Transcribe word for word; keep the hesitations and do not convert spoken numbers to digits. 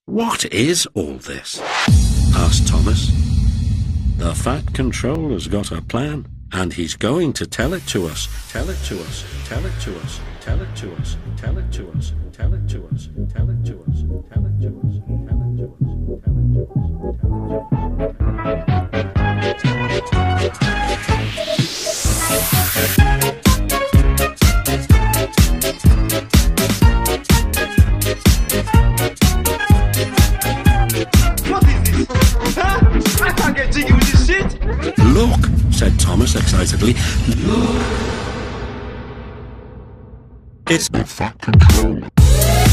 "What is all this?" asked Thomas. "The Fat Controller's got a plan, and he's going to tell it to us. Tell it to us. Tell it to us. Tell it to us. Tell it to us. Tell it to us. Tell it to us. Tell it to us. Tell it to us. Tell it to us. "Look," said Thomas excitedly. "Look! It's the Fat Controller."